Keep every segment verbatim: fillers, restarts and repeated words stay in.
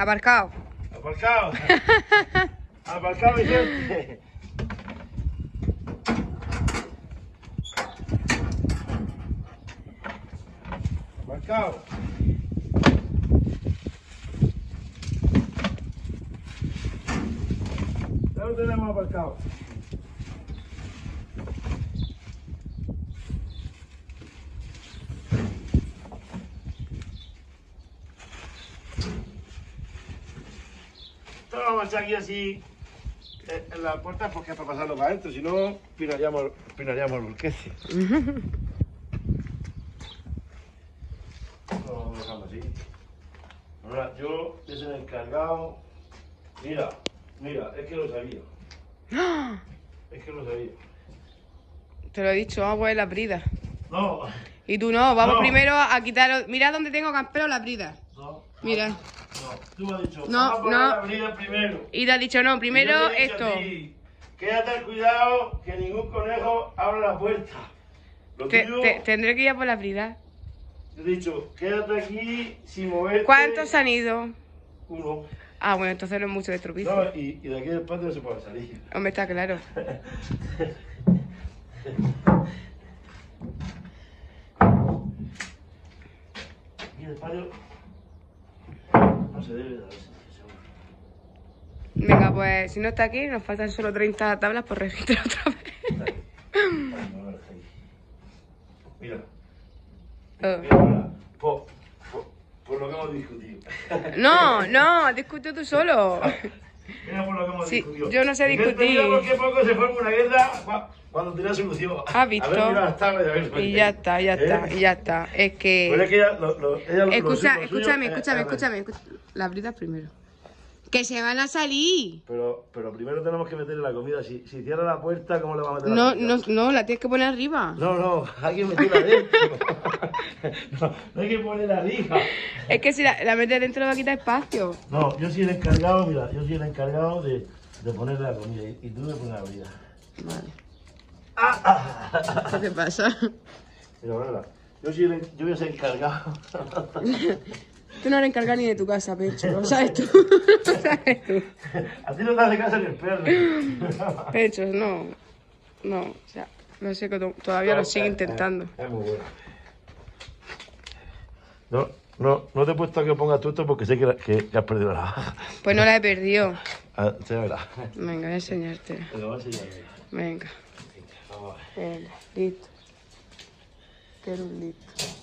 Aparcado. Aparcado. Aparcado, mi gente. Aparcado. Ya lo tenemos aparcado. Esto lo vamos a echar aquí así en la puerta porque es para pasarlo para adentro, si no, pinaríamos, pinaríamos el burquece. Lo vamos dejando así. Ahora, yo, yo soy el encargado. Mira, mira, es que lo sabía. Es que lo sabía. Te lo he dicho, vamos a poner las bridas. No. Y tú no, vamos No. primero a quitar... Mira dónde tengo campero las bridas. No. Mira. No, tú me has dicho, No, vamos a poner no. la brida primero. Y te has dicho, no, primero Y yo te he dicho esto. a ti, quédate al cuidado que ningún conejo abra la puerta. Lo Te- tuyo, te- tendré que ir a por las bridas. te he dicho, quédate aquí sin moverte. ¿Cuántos han ido? Uno. Ah, bueno, entonces no es mucho de estropicio. No, y, y de aquí del patio no se puede salir. Hombre, está claro. Aquí del patio no se debe dar ese seguro. Venga, pues si no está aquí, nos faltan solo treinta tablas por registrar otra vez. Mira. Oh. Mira, mira. Por, por, por lo que hemos discutido. No, no, discute tú solo. Mira por lo que hemos Sí, discutido. yo no sé Y gente, discutir. mira por qué poco se forma una guerra cua- cuando tiene solución. ¿Has visto? A ver, mira las tablas y a ver, Y ya está, ya está, ¿Eh? y ya está. Es Pero que... es que ella, lo, lo, ella lo- Escucha, lo suyo- escúchame, eh, escúchame, eh, escúchame, escúchame. Las bridas primero. Que se van a salir. Pero, pero primero tenemos que meterle la comida. Si, si cierra la puerta, ¿cómo le vamos a meter la No, comida? no, no, la tienes que poner arriba. No, no, hay que meterla dentro. no, no hay que ponerla arriba. Es que si la, la metes dentro le va a quitar espacio. No, yo soy el encargado, mira, yo soy el encargado de, de ponerle la comida y, y tú me pones la vida. Vale. Ah, ah. ¿Qué te pasa? Mira, bueno, yo, soy el, yo voy a ser encargado. Tú no eres encargado ni de tu casa, Pecho. Lo sabes tú. Lo sabes tú. A ti no te hace caso ni el perro. Pecho, no. No, o sea, no sé que to- todavía lo sigue intentando. Es muy bueno. No, no, no te he puesto a que pongas tú esto porque sé que, que, que has perdido la baja. Pues no la he perdido. Ah, se verá. Venga, voy a enseñarte. Te lo voy a enseñar. Venga, Vamos a ver. venga, listo. Quiero un listo.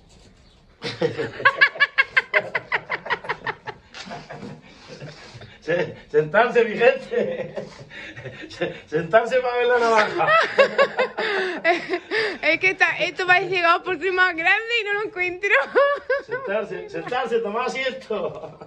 Se- Sentarse, mi gente. Se- Sentarse para ver la navaja. Es que está, esto va a llegado por ser más grande y no lo encuentro. Sentarse, sentarse, tomar asiento.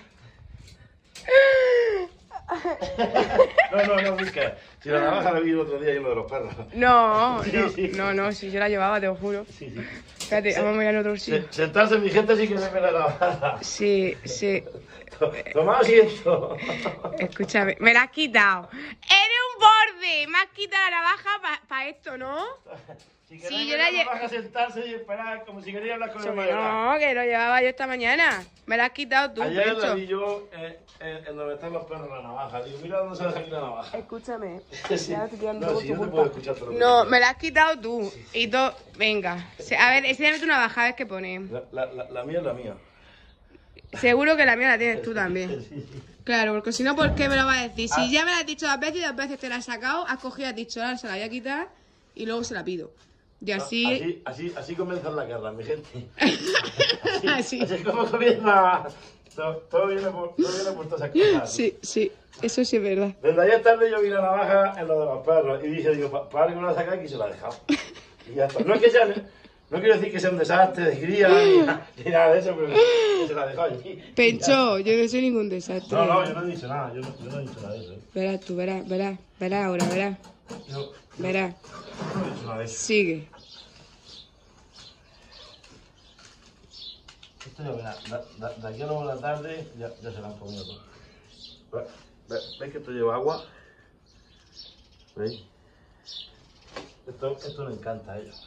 No, no, no, busca. Si la navaja la vi el otro día y lo de los perros. No, Sí, no, sí. no, no, si yo la llevaba, te lo juro. Sí, sí. Espérate, vamos a mirar en otro sitio. Se- Sentarse, mi gente, sí que se ve la navaja. Sí, sí. To- Toma asiento. Escúchame, me la has quitado. ¡Eres un borde! Me has quitado la navaja para esto, ¿no? Si Sí, queréis yo ver la la lle- navaja, sentarse y esperar como si quería hablar con el Como mayor. no, que lo llevaba yo esta mañana. Me la has quitado tú, Ayer la Pecho. vi yo eh, eh, en donde están los perros la navaja. Digo, mira dónde se deja aquí la navaja. Escúchame. Sí. Ya estoy tirando No, por si tu yo te culpa. puedo escuchar todo lo que No, dices. me la has quitado tú. Y todo. Venga. Se- A ver, enséñame tú una baja, a ver qué pone. La, la, la, la mía es la mía. Seguro que la mía la tienes tú también. Sí, sí. Claro, porque si no, ¿por qué me lo vas a decir? Si ya me la has dicho dos veces y dos veces te la has sacado, has cogido, has dicho, ahora se la voy a quitar y luego se la pido. Y así... Así, así, así comienzan las guerras, mi gente. Así, Así. así es como comienza. Todo, todo, viene por, todo viene por todas esas cosas. Sí, sí, eso sí es verdad. Desde ayer tarde yo vi la navaja en lo de los perros y dije, digo, para pa que no la saca aquí se la he dejado. Y ya está. No es que sea, no quiero decir que sea un desastre de cría ni, na- ni nada de eso, pero que se la he dejado allí. Pencho, yo no soy ningún desastre. No, no, yo no he dicho nada, yo no, yo no he dicho nada de eso. Verás tú, verás, verás, verás ahora, verás, Yo, verás. yo no he dicho nada de eso. Sigue. Esto ya verá, da- da- de aquí a luego de la tarde ya, ya se la han comido todo. Ve- ve- ¿Veis que esto lleva agua? ¿Veis? Esto, esto le encanta a ellos.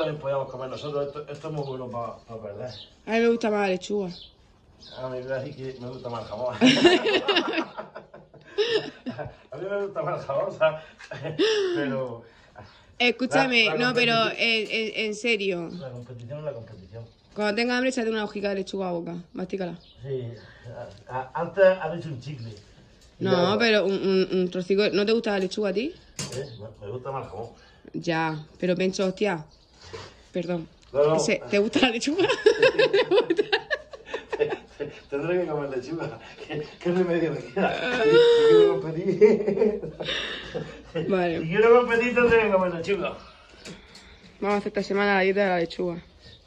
también podíamos comer nosotros. Esto, esto es muy bueno para pa perder. A mí me gusta más la lechuga. A mí me decir que me gusta más el jamón. A mí me gusta más el jamón, ¿sabes? Pero... Escúchame, La- la no, pero competición- en, en, en serio. La competición es la competición. Cuando tengas hambre, échate una hojica de lechuga a boca. Mastícala. Sí, a- a- antes has hecho un chicle. Y No, ya- pero un, un, un trocico. ¿No te gusta la lechuga a ti? ¿Eh? Me- Me gusta más el jamón. Ya, pero Pencho, hostia. Perdón. No, no. Ese, ¿te gusta la lechuga? Tendré que comer lechuga. ¿Qué, qué remedio me queda? Si, si quiero competir. Vale. Si quiero competir, tendré que comer lechuga. Vamos a hacer esta semana la dieta de la lechuga.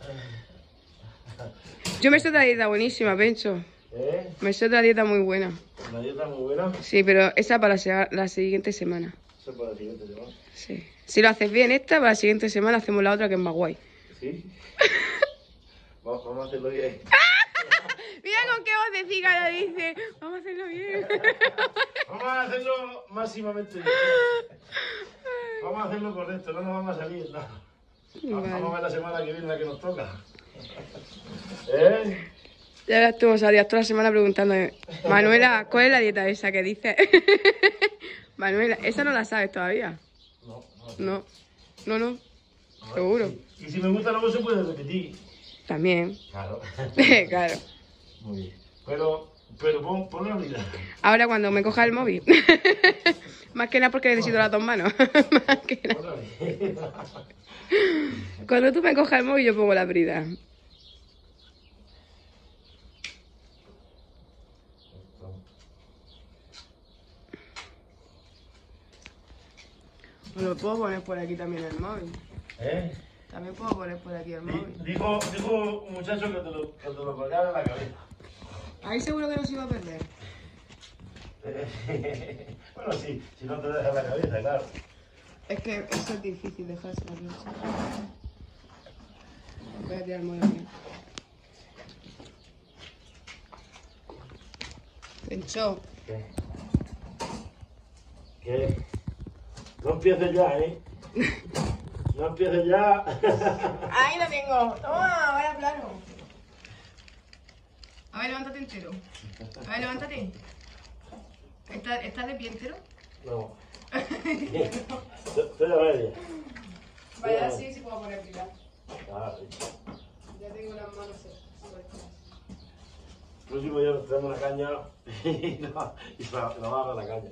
Yo me sé otra dieta buenísima, Pencho. ¿Eh? Me sé otra dieta muy buena. Una dieta muy buena. Sí, pero esa para la, se- la siguiente semana. Eso para la siguiente semana. Sí. Si lo haces bien esta, para la siguiente semana hacemos la otra que es más guay. ¿Sí? Vamos, vamos a hacerlo bien. Mira con qué voz de cígara dice. Vamos a hacerlo bien. Vamos a hacerlo máximamente bien. Vamos a hacerlo correcto, no nos vamos a salir, no. Vamos Vale. a ver la semana que viene la que nos toca. ¿Eh? Ya verás tú, salías toda la semana preguntándome, Manuela, ¿cuál es la dieta esa que dices? Manuela, esa no la sabes todavía. No, no. No, no, no, seguro. Y, y si me gusta luego se puede repetir. También. Claro. Claro. Muy bien. Pero, pero pon, pon la unidad. Ahora cuando me coja el móvil. Más que nada porque necesito las dos manos. Más que nada. Pon la unidad. Cuando tú me cojas el móvil yo pongo la brida. Lo puedo poner por aquí también el móvil. ¿Eh? También puedo poner por aquí el móvil. Di- Dijo, dijo un muchacho que te lo, que te lo colgara en la cabeza. Ahí seguro que no se iba a perder. Bueno, sí, si no te dejas la cabeza, claro. Es que eso es difícil dejarse la plancha. Voy a tirar el móvil aquí. Pencho. ¿Qué? ¿Qué? No empieces ya, ¿eh? No empieces ya. Ahí lo tengo. Toma, vaya plano. A ver, levántate entero. A ver, levántate. ¿Estás, ¿estás de pie entero? No. Estoy a media. Vaya, sí, sí puedo poner pilar. Ah, sí. Ya tengo las manos súper claras. El próximo día nos traemos una caña y nos y nos vamos a la caña.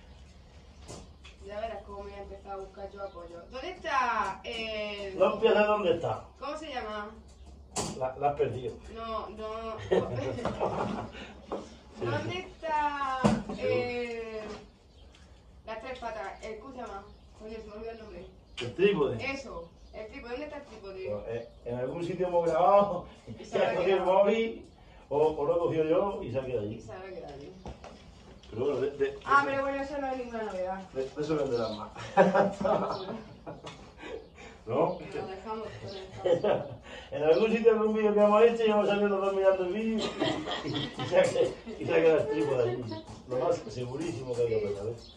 Ya verás cómo me voy a empezar a buscar yo apoyo. ¿Dónde está el...? No empieces dónde está. ¿Cómo se llama? La, la has perdido. No, no... ¿Dónde está el... las tres patas? ¿El cómo se llama? Oye, se me olvidó el nombre. El trípode. Eso, el trípode. ¿Dónde está el trípode? Bueno, eh, en algún sitio hemos grabado, Y se se habrá ha cogido el quedado. móvil o, o lo he cogido yo y se ha quedado Y allí. se habrá quedado allí. Pero bueno, de, de, de, Ah, pero bueno, eso no es ninguna novedad. de, de eso venderán más. ¿No? Lo dejamos, lo dejamos. En algún sitio, en algún vídeo que hemos hecho, y hemos salido los dos mirando el vídeo y, y, y se ha quedado y se ha quedado el trípode allí. Lo más segurísimo que hay que pasar, ¿eh?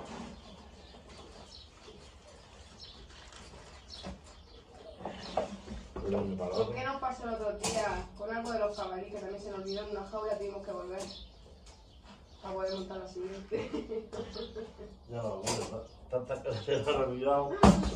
Pero me paró. ¿Por qué nos pasó el otro día con algo de los jabalíes que también se nos olvidó en una jaula? Tuvimos que volver para poder montar la siguiente. Ya no, bueno, tantas cosas se me han olvidado.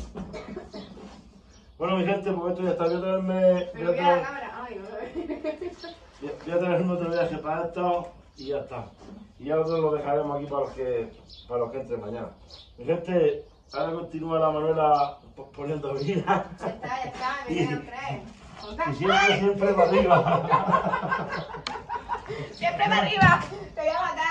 Bueno, mi gente, pues esto ya está. Voy a traerme, Pero voy a mira la traer- cámara. Ay, no lo ve. voy a traerme otro viaje para esto y ya está. Y ya nosotros lo dejaremos aquí para los que, para los que entren mañana. Mi gente, ahora continúa la Manuela po- poniendo vida. Ya está, ya está, me Y- quedan tres. Conta. Y siempre, siempre para arriba. Siempre para arriba. Te voy a matar.